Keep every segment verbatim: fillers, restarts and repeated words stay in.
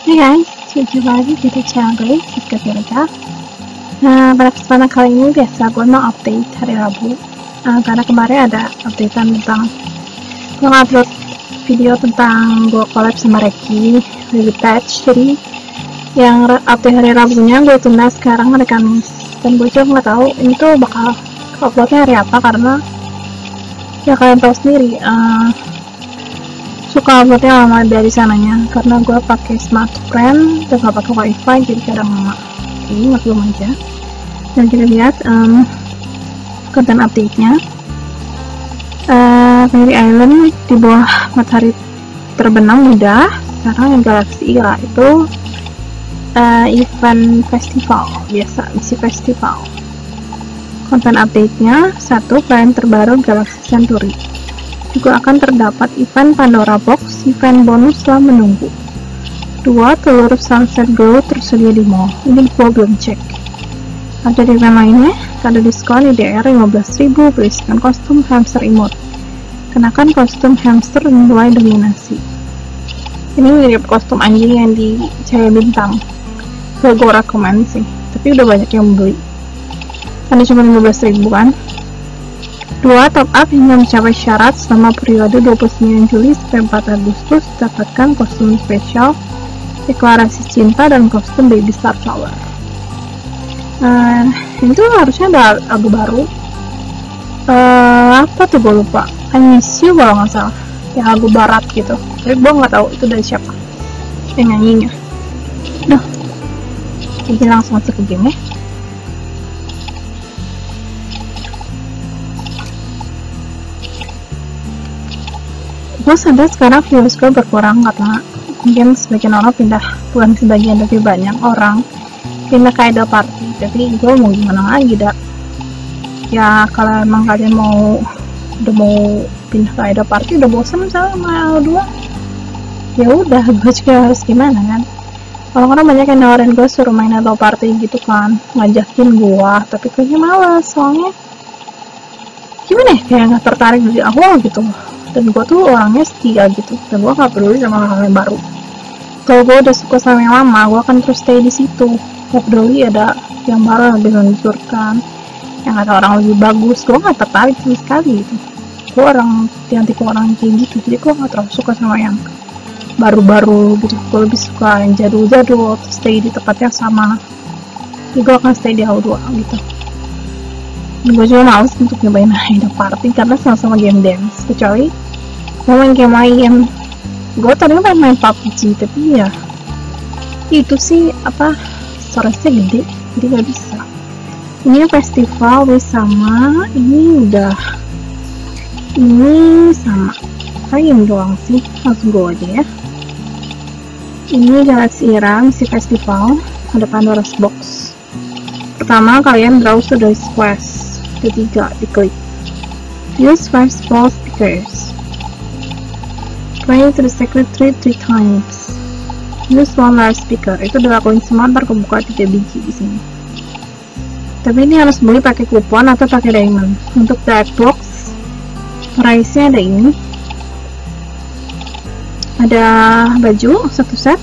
Hai guys, jumpa lagi di channel gue, Siska Firza. Nah, pada kesempatan kali ini biasa gue mau update hari Rabu, uh, karena kemarin ada updatean tentang gue upload video tentang gue collab sama Reki dari Patch. Jadi yang update hari Rabunya gue tunda sekarang hari Kamis, dan gue juga nggak tahu ini tuh bakal uploadnya hari apa, karena ya kalian tahu sendiri, uh, suka uploadnya lama dari sananya karena gue pakai smartphone dan gak pakai wifi, jadi kadang lama. Ini maklum aja. Dan kita lihat um, konten update-nya. uh, Fairy Island di bawah matahari terbenam udah. Sekarang yang Galaxy Ira itu uh, event festival biasa, misi festival. Konten update-nya: satu, klien terbaru Galaxy Century. Juga akan terdapat event Pandora Box, event bonus setelah menunggu. Dua, telur Sunset Glow tersedia di mall. Ini gue belum cek. Ada event lainnya, ada diskon I D R lima belas ribu, berikan kostum hamster emote. Kenakan kostum hamster mulai dominasi. Ini mirip kostum anjing yang di Cahaya Bintang. Gue gue rekomend sih, tapi udah banyak yang beli. Kan cuma lima belas ribu kan. Dua, top up hingga mencapai syarat selama periode dua puluh sembilan Juli sampai empat Agustus, dapatkan kostum spesial, deklarasi cinta, dan kostum baby star flower. Uh, itu harusnya ada lagu baru. Uh, apa tuh gue lupa. I Miss You kalau nggak salah. Ya lagu barat gitu. Tapi gue nggak tahu itu dari siapa yang nyanyinya. Duh. Jadi langsung masuk ke game ya. Gue sadar sekarang viewers gue berkurang karena mungkin sebagian orang pindah, bukan sebagian tapi banyak orang pindah ke idol party. Tapi gue mau gimana lagi dah. Ya kalau emang kalian mau udah mau pindah ke idol party, udah bosan misalnya sama dua, ya udah gue juga harus gimana kan. Orang-orang banyak yang nawarin gue suruh main idol party gitu kan, ngajakin gue, tapi kayaknya males soalnya gimana ya, kayak nggak tertarik dari awal gitu. Dan gue tuh orangnya setia gitu, dan gue gak peduli sama hal yang baru. Kalau gue udah suka sama yang lama, gue akan terus stay di situ. Gak peduli ada yang baru lebih meluncurkan, yang kata orang lebih bagus, gue gak tertarik sama sekali gitu. Gue orang yang tipe orang kayak gitu, jadi gue gak terlalu suka sama yang baru-baru gitu. Gue lebih suka yang jadul-jadul, stay di tempat yang sama. Jadi gue akan stay di Hall dua gitu. Gue juga males untuk nyobain idol party karena sama-sama game dance, kecuali mau main game lain. Gue tadi pengen main P U B G, tapi ya itu sih apa, storage-nya gede, jadi gak bisa. Ini festival sama ini udah, ini sama kayak doang sih, langsung go aja ya. Ini Galaxy Ira misi festival, ada Pandora's Box. Pertama, kalian browse to this quest. Ketiga, diklik use five small speakers, play to the secretary three times, use one large speaker. Itu dilakuin semua, ntar kebuka tiga biji di sini. Tapi ini harus beli pakai kupon atau pakai diamond. Untuk dark box, price-nya ada ini, ada baju satu set.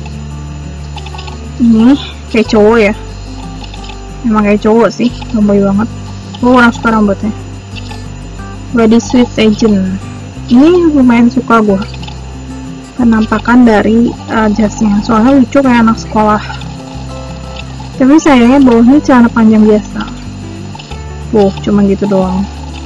Ini kayak cowok ya, emang kayak cowok sih, tomboy banget. Gue kurang suka rambutnya. Body Sweet Agent, ini lumayan suka gue penampakan dari uh, jasnya, soalnya lucu kayak anak sekolah. Tapi sayangnya bawahnya celana panjang biasa. Wow, cuma gitu doang.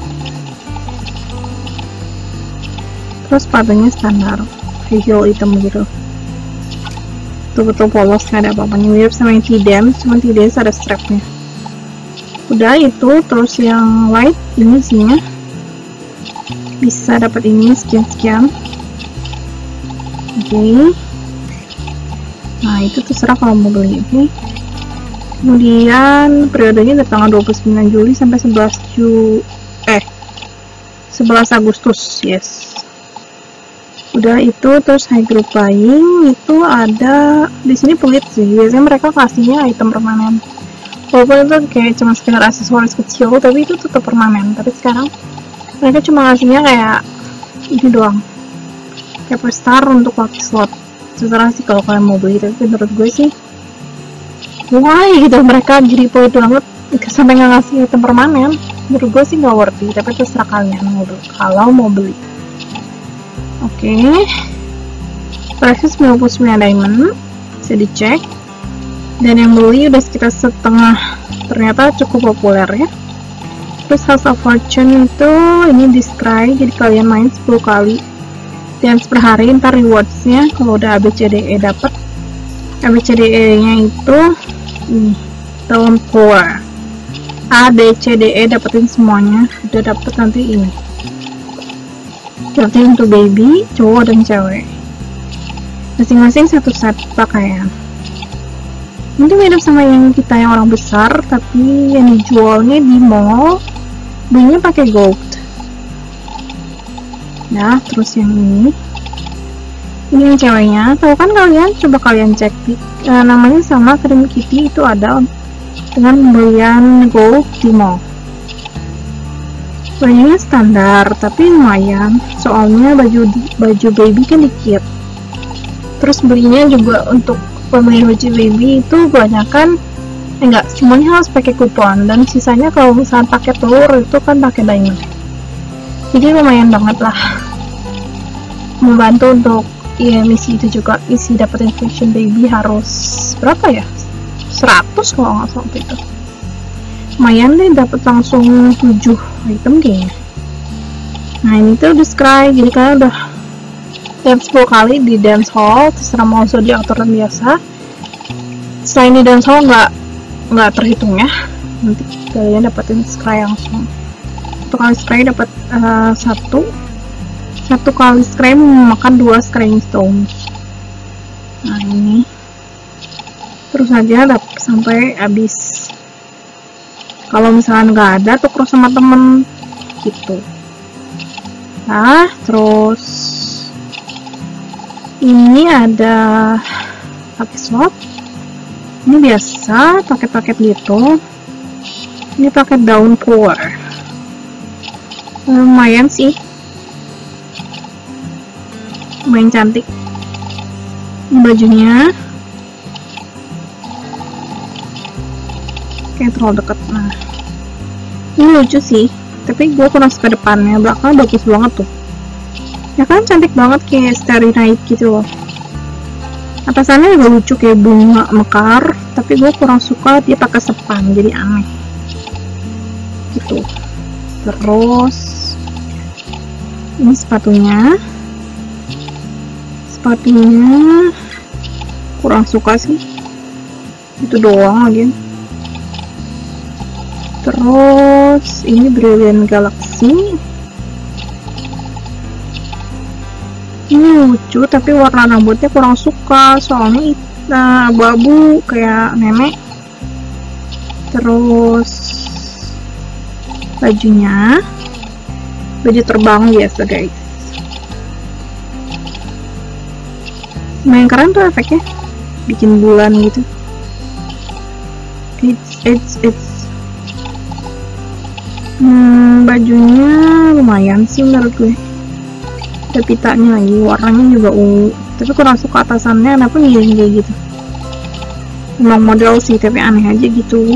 Terus sepatunya standar, heel hitam gitu. Betul-betul polos, gak ada apa-apanya. Mirip sama yang T-Dance, cuma T-Dance ada strapnya. Udah itu. Terus yang white ini isinya bisa dapat ini sekian-sekian. Oke, okay. Nah itu terserah kalau mau beli. Oke, okay. Kemudian periodenya dari tanggal dua puluh sembilan Juli sampai sebelas Ju eh sebelas Agustus. Yes, udah itu. Terus high group buying itu ada di sini pelit sih, biasanya mereka kasihnya item permanen. Walaupun itu kayak cuma sekedar aksesoris kecil, tapi itu tetap permanen. Tapi sekarang mereka cuma ngasihnya kayak ini doang, kayak per star untuk lucky slot. terserah sih kalau kalian mau beli, tapi menurut gue sih why gitu mereka jadi poin banget sampai nggak ngasih item permanen. Menurut gue sih nggak worth it, tapi terserah kalian mau beli, kalau mau beli. Oke, okay. Price sembilan puluh sembilan diamond, bisa dicek. Dan yang beli udah sekitar setengah, ternyata cukup populer ya. Terus House of Fortune itu ini describe, jadi kalian main sepuluh kali dance per hari, ntar rewardsnya kalau udah A B C D E dapet. A B C D E nya itu ini tahun four, A B C D E dapetin semuanya, udah dapet nanti ini. Berarti untuk baby, cowok dan cewek, masing-masing satu set pakaian. Ini mirip sama yang kita yang orang besar, tapi yang dijualnya di mall belinya pakai gold. Nah, terus yang ini ini yang ceweknya, tahu kan kalian? Coba kalian cek, e, namanya sama Cream Kitty, itu ada dengan pembelian gold di mall. Bajunya standar tapi lumayan, soalnya baju baju baby kan dikit. Terus belinya juga untuk pembelian baju baby itu kebanyakan eh, enggak, semuanya harus pakai kupon, dan sisanya kalau misalnya pakai telur itu kan pakai diamond. Jadi lumayan banget lah, membantu untuk ya, misi itu juga. Isi dapetin fashion baby harus berapa ya, seratus kalau nggak salah itu. Lumayan deh, dapet langsung tujuh item kayaknya. Nah ini tuh describe, jadi kalian udah dance sepuluh kali di dance hall, terserah mau zodiak aturan biasa. Selain di dance hall nggak nggak terhitung ya, nanti kalian dapetin scry langsung. Satu kali scry dapat uh, satu satu kali scry memakan dua scrying stone. Nah ini terus aja dapet sampai habis. Kalau misalnya nggak ada, tuker sama temen gitu. Nah terus ini ada pakai slot, ini biasa paket-paket gitu. Ini paket daun pour, lumayan sih, lumayan cantik. Ini bajunya kayak terlalu deket. Nah ini lucu sih, tapi gue kurang suka depannya, belakangnya bagus banget tuh ya kan, cantik banget kayak Starry Night gitu loh. Atasannya juga lucu kayak bunga mekar, tapi gue kurang suka dia pakai sepan, jadi aneh gitu. Terus ini sepatunya sepatunya kurang suka sih, itu doang lagi. Terus ini Brilliant Galaxy, ini lucu tapi warna rambutnya kurang suka, soalnya uh, abu-abu kayak nenek. Terus bajunya baju terbang biasa guys, lumayan keren tuh efeknya, bikin bulan gitu. It's it's it's hmm, bajunya lumayan sih menurut gue. Ada pitanya lagi, warnanya juga ungu, tapi kurang suka atasannya, kenapa miring kayak gitu. Emang model sih, tapi aneh aja gitu.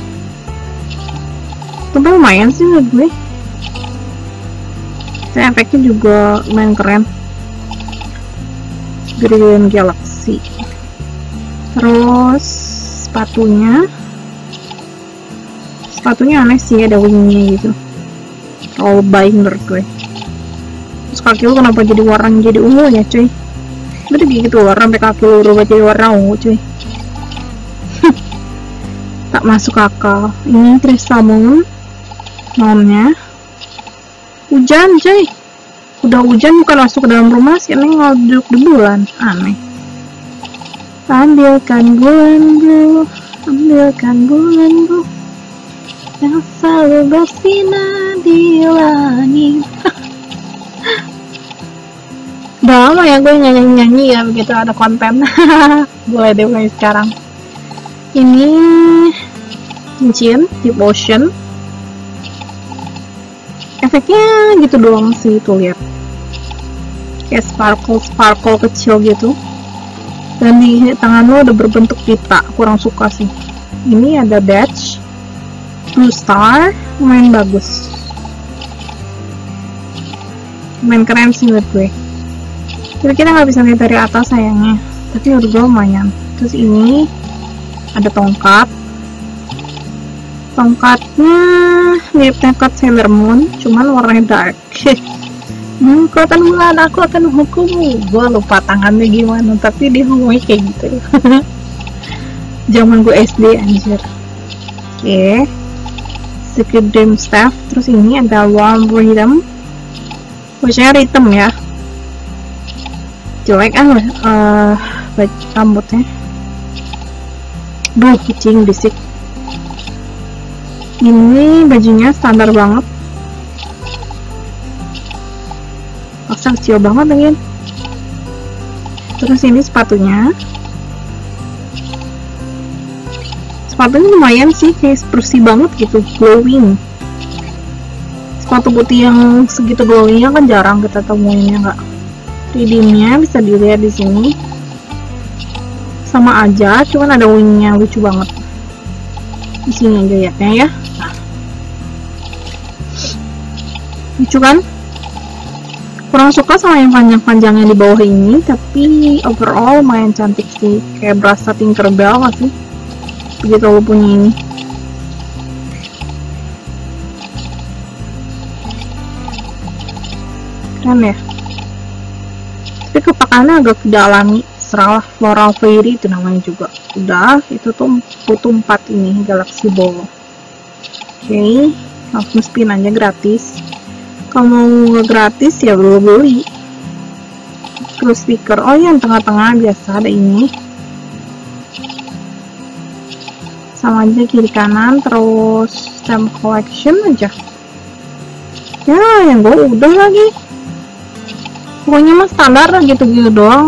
Tapi lumayan sih menurut gue. Tapi efeknya juga lumayan keren. Brilliant Galaxy. Terus sepatunya sepatunya aneh sih, ada wingnya gitu, terlalu baik menurut gue. Terus kaki lu kenapa jadi warna jadi ungu ya cuy, udah gitu warna sampai kaki lu berubah jadi warna ungu cuy. Tak masuk akal. Ini Crystal Moon nomnya. Hujan cuy, udah hujan bukan masuk ke dalam rumah sih, ini ngaduk di bulan, aneh. Ambilkan bulan bro, ambilkan bulan bro yang selalu bersinar di langit. Udah lama ya gue nyanyi-nyanyi ya, begitu ada konten. Boleh deh mulai sekarang. Ini cincin Deep Ocean, efeknya gitu doang sih, tuh lihat kayak sparkle sparkle kecil gitu. dan di tangan lo udah berbentuk pita, kurang suka sih. Ini ada badge blue star, lumayan bagus, lumayan keren sih menurut gue. Tapi kita nggak bisa lihat dari atas sayangnya, tapi menurut gue lumayan. Terus ini ada tongkat, tongkatnya mirip tongkat Sailor Moon, cuman warnanya dark. Hmm, kekuatan bulan, aku akan menghukummu. Gue lupa tangannya gimana, tapi dia ngomongnya kayak gitu. Zaman gue S D anjir. Oke, okay. Secret Dream Staff. Terus ini ada Warm Rhythm, bacanya rhythm ya. Jelek kan uh, rambutnya. Duh, kucing bisik. Ini bajunya standar banget, masa kecil banget lagi. Terus ini sepatunya, sepatunya lumayan sih, kayak bersih banget gitu, glowing. Sepatu putih yang segitu glowingnya kan jarang kita temuin ya nggak. Redeemnya bisa dilihat di sini, sama aja, cuman ada wingnya, lucu banget. Di sini aja lihatnya ya. Nah, lucu kan? Kurang suka sama yang panjang-panjangnya di bawah ini, tapi overall lumayan cantik sih, kayak berasa Tinkerbell gak sih? Begitu lo punya ini. Keren ya? Tapi kepakaannya agak tidak alami, seralah Floral Fairy itu namanya juga. Udah, itu tuh Putu empat ini, Galaxy Ball. Oke, okay. Langsung spin aja gratis. Kalau mau nggak gratis ya belum beli. Terus speaker, oh yang tengah-tengah biasa ada ini, sama aja kiri kanan. Terus stamp collection aja ya, yang gue udah lagi, pokoknya mah standar gitu-gitu doang.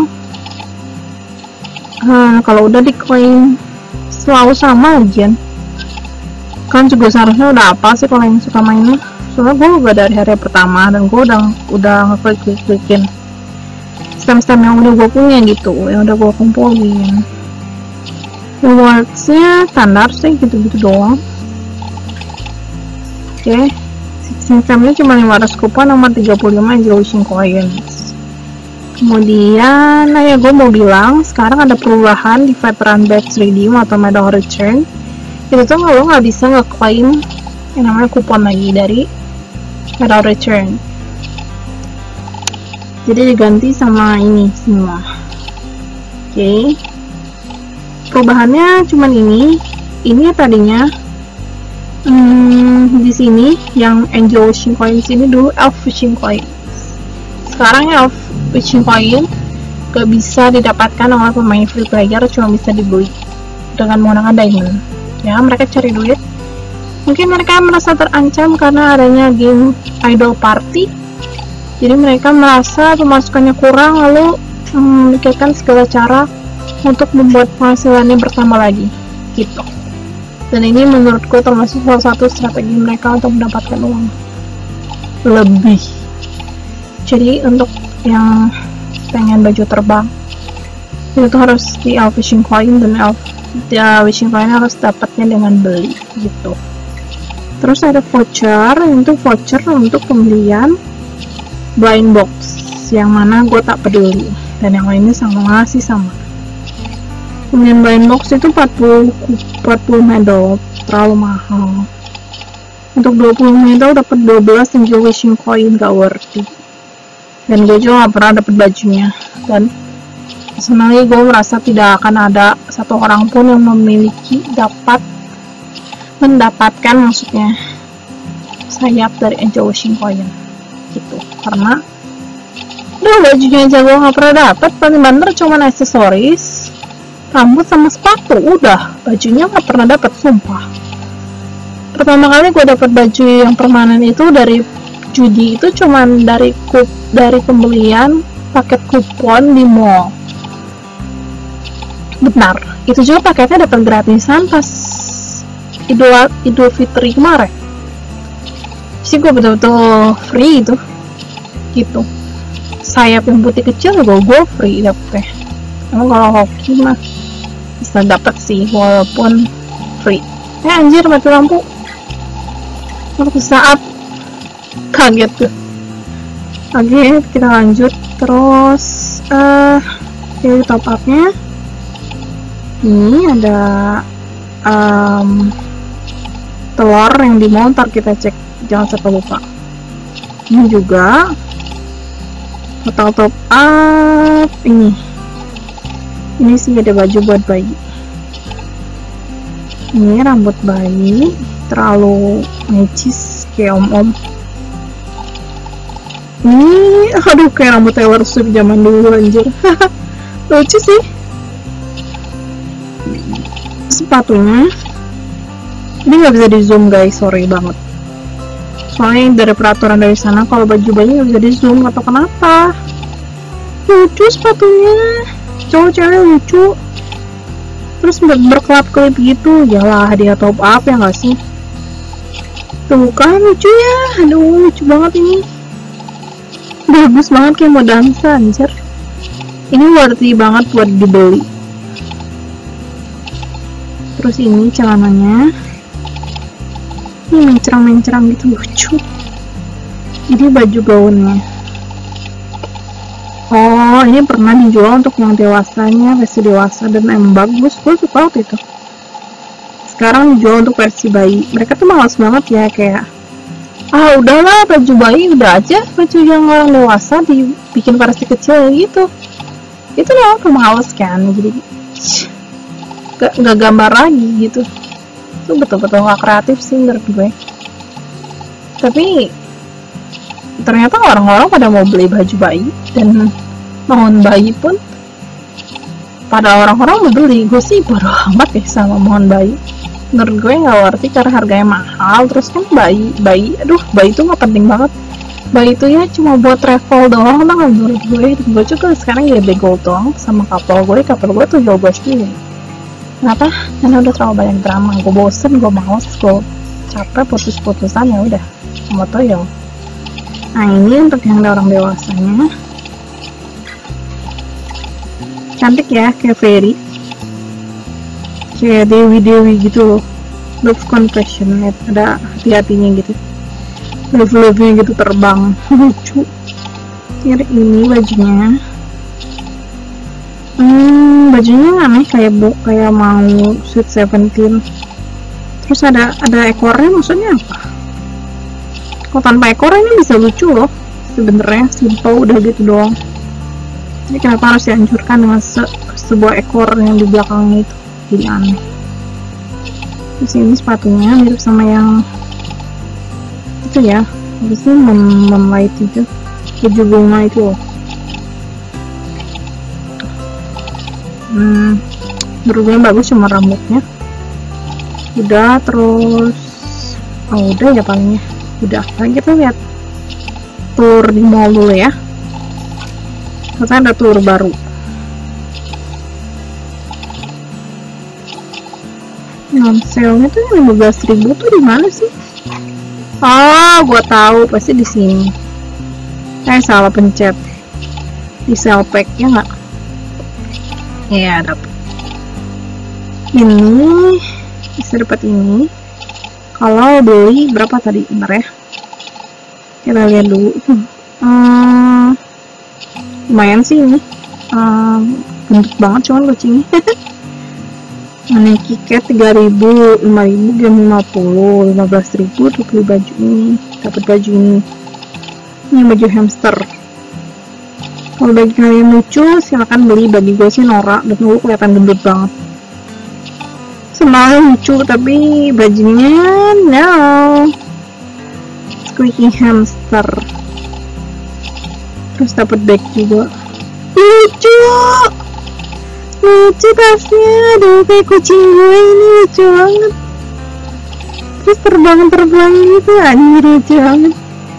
Nah, kalau udah diklaim selalu sama aja kan, juga seharusnya udah apa sih kalau yang suka mainnya. Soalnya gue udah dari hari pertama dan gue udah udah ngeklik-klikin stem-stem yang udah gue punya gitu, yang udah gue kumpulin. Rewardsnya standar sih gitu-gitu doang. Oke, okay. Sistemnya cuma lima ratus kupon sama tiga puluh lima Angel Wishing Coins. Kemudian, nah ya gue mau bilang sekarang ada perubahan di Veteran Badge Redeem atau Medal Return. Itu tuh lo nggak bisa ngeklaim yang namanya kupon lagi dari Medal Return, jadi diganti sama ini semua. Oke, okay. Perubahannya cuman ini. Ini tadinya hmm, di sini yang Angel Wishing Coins ini dulu Elf Wishing Coins. Sekarang Elf Wishing Coin gak bisa didapatkan oleh pemain free player, cuma bisa dibeli dengan menggunakan diamond. Ya, mereka cari duit. Mungkin mereka merasa terancam karena adanya game Idol Party, jadi mereka merasa pemasukannya kurang, lalu memikirkan segala cara untuk membuat penghasilannya bertambah lagi gitu. Dan ini menurutku termasuk salah satu strategi mereka untuk mendapatkan uang lebih. Jadi untuk yang pengen baju terbang itu harus di Elf Wishing Coin, dan Elf ya, Wishing Coin harus dapatnya dengan beli gitu. Terus ada voucher, itu voucher untuk pembelian blind box, yang mana gue tak peduli, dan yang lainnya sama ngasih sama. Kemudian blind box itu empat puluh medal, terlalu mahal. Untuk dua puluh medal dapat dua belas Angel Wishing Coin, gak worthy. Dan gue juga gak pernah dapat bajunya, dan personally gue merasa tidak akan ada satu orang pun yang memiliki dapat mendapatkan maksudnya sayap dari Angel Wishing Coin gitu, karena udah bajunya aja gue gak pernah dapat. Paling banter cuma aksesoris, rambut sama sepatu, udah bajunya gak pernah dapat, sumpah. Pertama kali gue dapat baju yang permanen itu dari judi, itu cuman dari kup dari pembelian paket kupon di mall. Benar, itu juga paketnya dapat gratisan pas Idul, Idul Fitri kemarin. Jadi gue betul-betul free itu gitu. Sayap yang putih kecil juga gue free dapetnya. Emang kalau hoki mah bisa dapat sih walaupun free. Eh anjir, mati lampu waktu saat kaget tuh. Oke, kita lanjut terus. eh uh, top upnya ini ada um, telur yang di mall, ntar kita cek, jangan sampai lupa. Ini juga total top up. Ini ini sih ada baju buat bayi. Ini rambut bayi terlalu necis kayak om-om. Ini aduh kayak rambut Taylor Swift zaman dulu anjir. Lucu sih. Sepatunya ini nggak bisa di zoom guys, sorry banget. Soalnya dari peraturan dari sana kalau baju bayi nggak bisa di zoom atau kenapa. Lucu sepatunya, cowok cewek lucu. Terus ber berkelap-kelip gitu, yalah dia top up ya nggak sih? Tuh kan lucu ya, aduh lucu banget ini. Bagus banget kayak mau dansa anjir. Ini worthy banget buat dibeli. Terus ini celananya, ini mencerang-mencerang gitu, lucu. Ini baju gaunnya. Oh, ini pernah dijual untuk yang dewasanya, versi dewasa, dan emang bagus, gue suka waktu itu. Sekarang dijual untuk versi bayi. Mereka tuh malas banget ya, kayak ah udahlah baju bayi udah aja, baju yang orang dewasa dibikin versi kecil gitu. Itu loh pemalas kan, jadi gak, gak gambar lagi gitu. Itu betul-betul gak kreatif sih menurut gue. Tapi ternyata orang-orang pada mau beli baju bayi, dan mohon bayi pun pada orang-orang mau beli. Gue sih bodo amat ya sama mohon bayi. Menurut gue nggak worthy karena harganya mahal. Terus kan bayi, bayi, aduh bayi itu nggak penting banget. Bayi itu ya cuma buat travel doang, tau nggak menurut gue. Gue juga sekarang ya bego doang sama couple gue. Couple gue tuh jauh gue sendiri. Kenapa? Karena udah terlalu banyak drama. Gue bosen, gue males, gue capek putus-putusan, ya udah mau toyo. Nah ini untuk yang orang dewasanya, cantik ya, kayak fairy, kayak dewi-dewi gitu loh. Love compassionate, ada hati-hatinya gitu, love-love-nya gitu terbang, lucu. Ini ini bajunya, hmm, bajunya aneh kayak bu, kayak mau Sweet Seventeen. Terus ada ada ekornya, maksudnya apa? Kok tanpa ekornya ini bisa lucu loh sebenarnya, simple udah gitu doang. Jadi kenapa harus dihancurkan dengan se sebuah ekor yang di belakangnya itu, jadi aneh. Terus ini sepatunya mirip sama yang itu ya, apa sih, Moonlight itu, baju bunga itu loh. Hmm, menurut gue bagus cuma rambutnya. Udah, terus oh udah ya palingnya. Udah, sekarang kita lihat tour di mall dulu ya. Katanya ada tour baru. Non sale-nya tuh lima belas ribu tuh di mana sih? Oh, gua tahu, pasti di sini. Saya salah pencet. Di sale pack ya nggak? Iya, dapat. Ini bisa dapat ini. Kalau beli berapa tadi? Bentar ya, kita lihat dulu. hmm, lumayan sih ini, um, bentuk banget cuman kucingnya. Aneh kiket tiga ribu, lima ribu, game lima puluh, lima belas ribu untuk beli baju ini. Dapat baju ini. Ini baju hamster. Kalau bagi kalian lucu silahkan beli. Bagi gue sih norak, dan gue kelihatan gendut banget. Sebenarnya lucu tapi bajunya no. Squeaky hamster. Terus dapat bag juga. Lucu, lucu tasnya. Aduh kayak kucing gue ini, lucu banget. Terus terbang-terbang gitu, anjir lucu banget.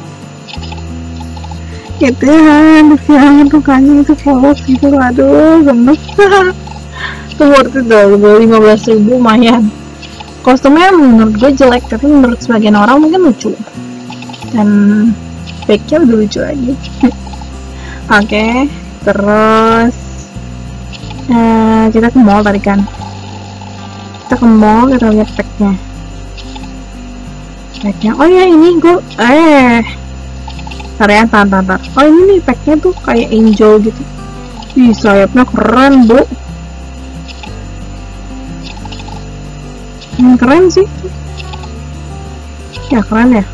Gitu ya, aduh jangan mukanya itu polos gitu, aduh gemes. Itu worth it dong, lima belas ribu lumayan. Kostumnya menurut gue jelek, tapi menurut sebagian orang mungkin lucu. Dan backnya udah lucu lagi. Oke, okay, terus uh, kita ke mall tadi kan, kita ke mall, kita lihat packnya packnya oh ya ini gue eh tarian tar, tar. Oh ini nih packnya tuh kayak angel gitu. Ih, sayapnya keren bu. Hmm, keren sih ya, keren ya.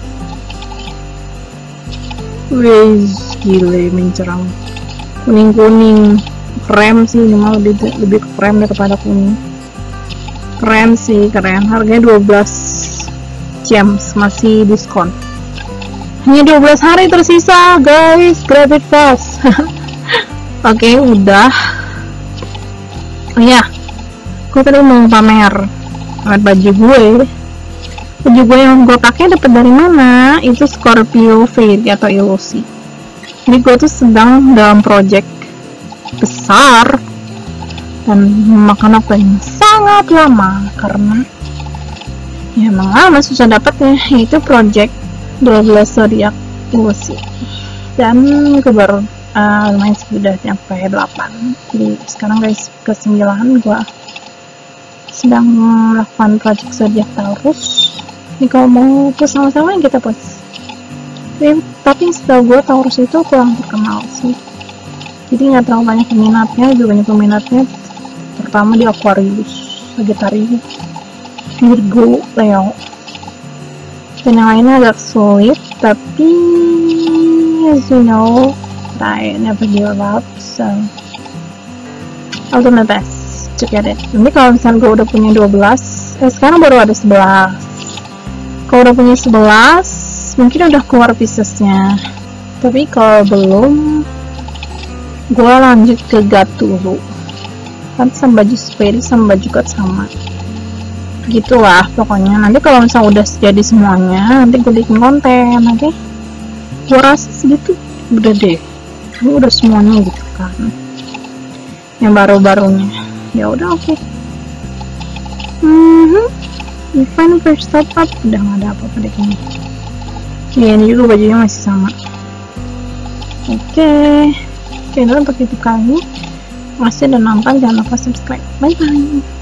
Wih, gile mencerang, kuning-kuning, krem sih, ini mah lebih lebih krem daripada kuning. Keren sih, keren. Harganya dua belas gems, masih diskon. Hanya dua belas hari tersisa, guys. Grab it fast. Oke, okay, udah. Oh ya, gue tadi mau pamer pamer baju gue. Baju gue yang gue pakai dapat dari mana? Itu Scorpio Fairy atau ilusi. Jadi gue tuh sedang dalam project besar dan memakan waktu yang sangat lama karena ya emang lama susah dapatnya. Itu project dua belas zodiak ilusi dan gue baru uh, lumayan sih udah nyampe delapan. Jadi sekarang guys ke sembilan gue sedang melakukan project zodiak Taurus. Ini kalau mau post sama-sama yang kita post. Tapi, tapi setahu gue Taurus itu kurang terkenal sih. Jadi nggak terlalu banyak peminatnya, juga banyak peminatnya pertama di Aquarius, Sagittarius, Virgo, Leo. Dan yang lainnya agak sulit, tapi as you know, I never give up, so I'll do my best to get it. Nanti kalau misalnya gue udah punya dua belas, eh sekarang baru ada sebelas. Kalau udah punya sebelas, mungkin udah keluar piecesnya. Tapi kalau belum, gue lanjut ke God dulu. Kan sama baju Fairy sama baju God sama. Gitulah pokoknya. Nanti kalau misalnya udah jadi semuanya, nanti gue bikin konten, oke? Okay? Gue rasa segitu udah deh. Ini udah semuanya gitu kan. Yang baru-barunya. Ya udah oke. Okay. Mhm. Event first top up udah nggak ada apa-apa deh kayaknya. Ya ini juga bajunya masih sama. Oke. Okay. Oke, okay, untuk YouTube kali ini. Masih udah nonton, jangan lupa subscribe. Bye bye.